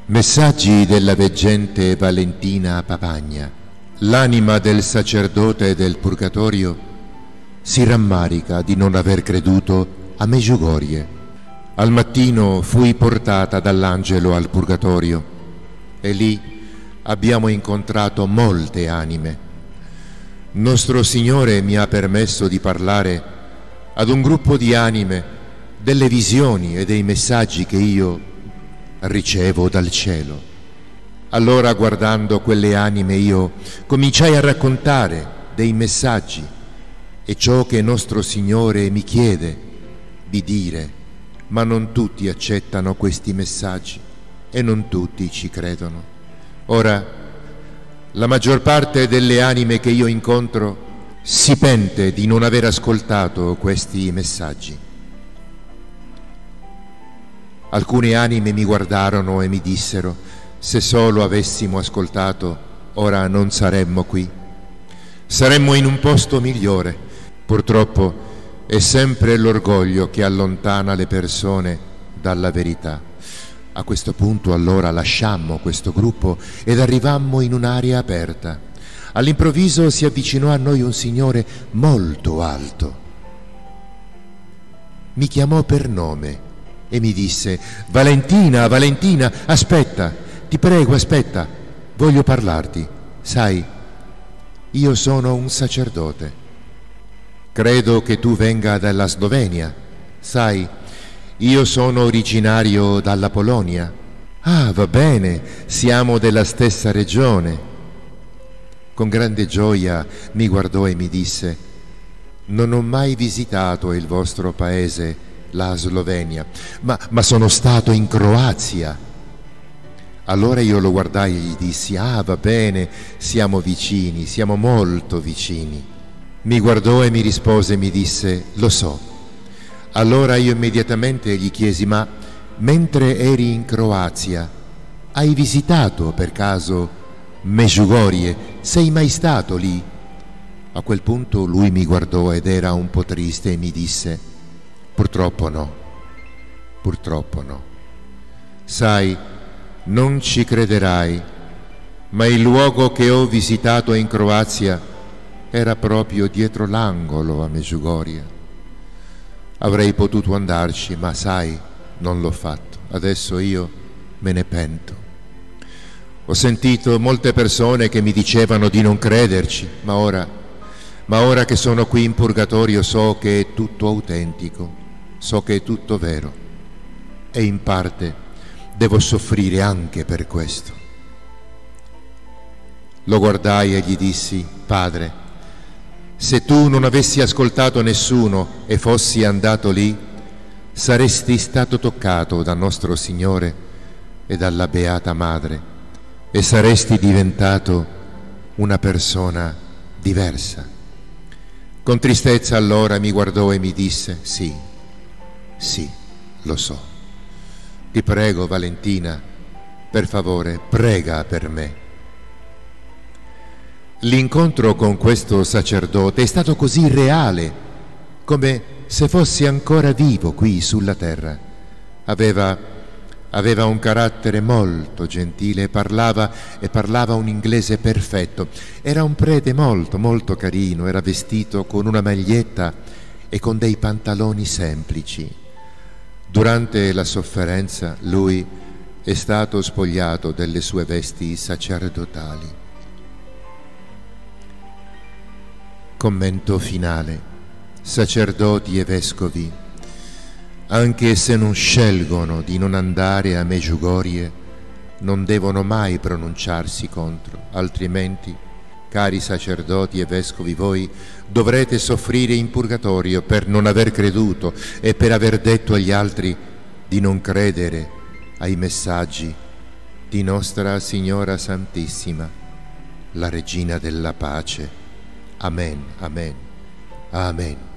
Messaggi della veggente Valentina Papagna. L'anima del sacerdote del Purgatorio si rammarica di non aver creduto a Medjugorje. Al mattino fui portata dall'angelo al Purgatorio e lì abbiamo incontrato molte anime. Nostro Signore mi ha permesso di parlare ad un gruppo di anime delle visioni e dei messaggi che io ricevo dal cielo. Allora, guardando quelle anime, io cominciai a raccontare dei messaggi e ciò che nostro Signore mi chiede di dire, ma non tutti accettano questi messaggi e non tutti ci credono. Ora, la maggior parte delle anime che io incontro si pente di non aver ascoltato questi messaggi. Alcune anime mi guardarono e mi dissero: se solo avessimo ascoltato, ora non saremmo qui. Saremmo in un posto migliore. Purtroppo è sempre l'orgoglio che allontana le persone dalla verità. A questo punto allora lasciammo questo gruppo ed arrivammo in un'area aperta. All'improvviso si avvicinò a noi un signore molto alto. Mi chiamò per nome e mi disse: Valentina, Valentina, aspetta, ti prego, aspetta, voglio parlarti. Sai, io sono un sacerdote. Credo che tu venga dalla Slovenia. Sai, io sono originario dalla Polonia. Ah, va bene, siamo della stessa regione. Con grande gioia mi guardò e mi disse: non ho mai visitato il vostro paese, la Slovenia, ma sono stato in Croazia. Allora io lo guardai e gli dissi: ah, va bene, siamo vicini, siamo molto vicini. Mi guardò e mi rispose e mi disse: lo so. Allora io immediatamente gli chiesi: ma mentre eri in Croazia hai visitato per caso Medjugorje? Sei mai stato lì? A quel punto lui mi guardò ed era un po' triste e mi disse: purtroppo no, purtroppo no. Sai, non ci crederai, ma il luogo che ho visitato in Croazia era proprio dietro l'angolo a Medjugorje. Avrei potuto andarci, ma sai, non l'ho fatto. Adesso io me ne pento. Ho sentito molte persone che mi dicevano di non crederci, ma ora che sono qui in Purgatorio so che è tutto autentico, so che è tutto vero e in parte devo soffrire anche per questo. Lo guardai e gli dissi: Padre, se tu non avessi ascoltato nessuno e fossi andato lì, saresti stato toccato da nostro Signore e dalla Beata Madre e saresti diventato una persona diversa. Con tristezza allora mi guardò e mi disse: sì, lo so. Ti prego, Valentina, per favore, prega per me. L'incontro con questo sacerdote è stato così reale, come se fosse ancora vivo qui sulla terra. Aveva un carattere molto gentile e parlava un inglese perfetto. Era un prete molto, molto carino, era vestito con una maglietta e con dei pantaloni semplici. Durante la sofferenza lui è stato spogliato delle sue vesti sacerdotali. Commento finale. Sacerdoti e vescovi, anche se non scelgono di non andare a Medjugorje, non devono mai pronunciarsi contro, altrimenti, cari sacerdoti e vescovi, voi dovrete soffrire in purgatorio per non aver creduto e per aver detto agli altri di non credere ai messaggi di Nostra Signora Santissima, la Regina della Pace. Amen, amen, amen.